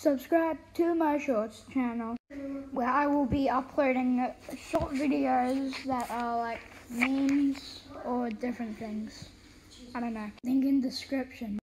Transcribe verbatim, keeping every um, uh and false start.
subscribe to my shorts channel where I will be uploading short videos that are like memes or different things. I don't know. Link in description.